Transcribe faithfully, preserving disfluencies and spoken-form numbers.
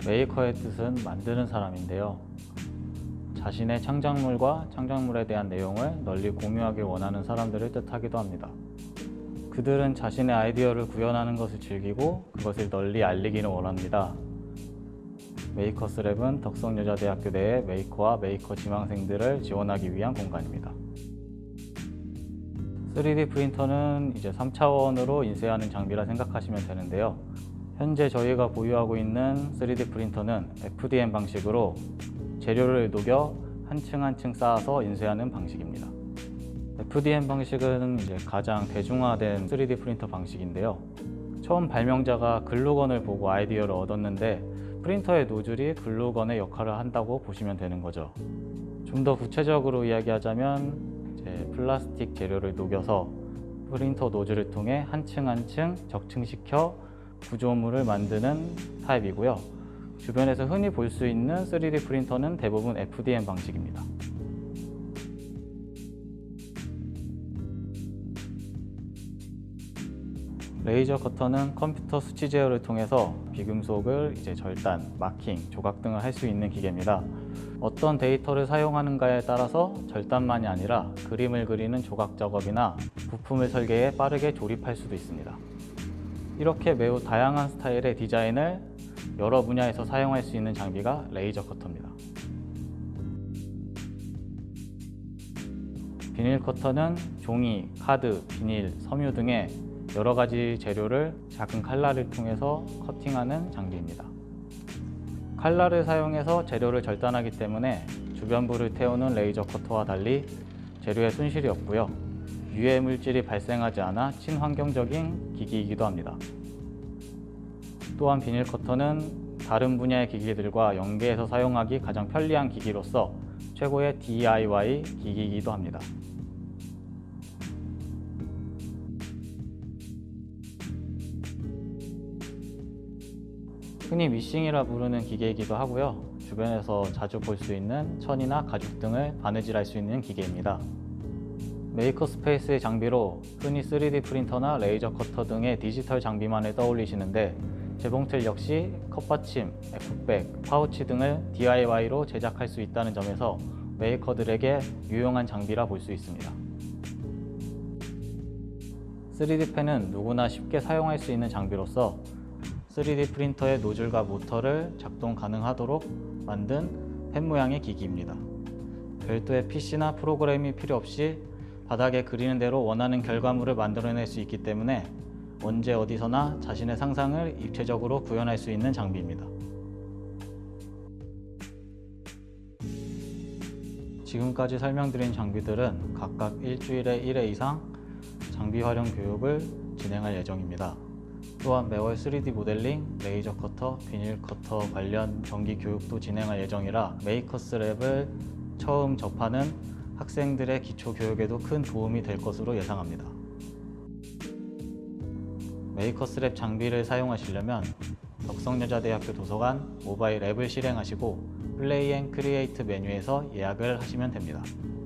메이커의 뜻은 만드는 사람인데요. 자신의 창작물과 창작물에 대한 내용을 널리 공유하길 원하는 사람들을 뜻하기도 합니다. 그들은 자신의 아이디어를 구현하는 것을 즐기고 그것을 널리 알리기를 원합니다. 메이커스랩은 덕성여자대학교 내의 메이커와 메이커 지망생들을 지원하기 위한 공간입니다. 쓰리디 프린터는 이제 삼 차원으로 인쇄하는 장비라 생각하시면 되는데요. 현재 저희가 보유하고 있는 쓰리디 프린터는 에프디엠 방식으로 재료를 녹여 한 층 한 층 쌓아서 인쇄하는 방식입니다. 에프디엠 방식은 이제 가장 대중화된 쓰리디 프린터 방식인데요. 처음 발명자가 글루건을 보고 아이디어를 얻었는데 프린터의 노즐이 글루건의 역할을 한다고 보시면 되는 거죠. 좀 더 구체적으로 이야기하자면 이제 플라스틱 재료를 녹여서 프린터 노즐을 통해 한 층 한 층 적층시켜 구조물을 만드는 타입이고요. 주변에서 흔히 볼 수 있는 쓰리디 프린터는 대부분 에프디엠 방식입니다. 레이저 커터는 컴퓨터 수치 제어를 통해서 비금속을 이제 절단, 마킹, 조각 등을 할 수 있는 기계입니다. 어떤 데이터를 사용하는가에 따라서 절단만이 아니라 그림을 그리는 조각 작업이나 부품을 설계해 빠르게 조립할 수도 있습니다. 이렇게 매우 다양한 스타일의 디자인을 여러 분야에서 사용할 수 있는 장비가 레이저 커터입니다. 비닐 커터는 종이, 카드, 비닐, 섬유 등의 여러 가지 재료를 작은 칼날을 통해서 커팅하는 장비입니다. 칼날을 사용해서 재료를 절단하기 때문에 주변부를 태우는 레이저 커터와 달리 재료에 손실이 없고요. 유해 물질이 발생하지 않아 친환경적인 기기이기도 합니다. 또한 비닐 커터는 다른 분야의 기기들과 연계해서 사용하기 가장 편리한 기기로서 최고의 디아이와이 기기이기도 합니다. 흔히 미싱이라 부르는 기계이기도 하고요. 주변에서 자주 볼 수 있는 천이나 가죽 등을 바느질할 수 있는 기계입니다. 메이커스페이스의 장비로 흔히 쓰리디 프린터나 레이저 커터 등의 디지털 장비만을 떠올리시는데 재봉틀 역시 컵받침, 에코백, 파우치 등을 디아이와이로 제작할 수 있다는 점에서 메이커들에게 유용한 장비라 볼 수 있습니다. 쓰리디 펜은 누구나 쉽게 사용할 수 있는 장비로서 쓰리디 프린터의 노즐과 모터를 작동 가능하도록 만든 펜 모양의 기기입니다. 별도의 피씨나 프로그램이 필요 없이 바닥에 그리는 대로 원하는 결과물을 만들어낼 수 있기 때문에 언제 어디서나 자신의 상상을 입체적으로 구현할 수 있는 장비입니다. 지금까지 설명드린 장비들은 각각 일주일에 일 회 이상 장비 활용 교육을 진행할 예정입니다. 또한 매월 쓰리디 모델링, 레이저 커터, 비닐 커터 관련 정기 교육도 진행할 예정이라 메이커스랩을 처음 접하는 학생들의 기초 교육에도 큰 도움이 될 것으로 예상합니다. 메이커스랩 장비를 사용하시려면 덕성여자대학교 도서관 모바일 앱을 실행하시고 플레이 앤 크리에이트 메뉴에서 예약을 하시면 됩니다.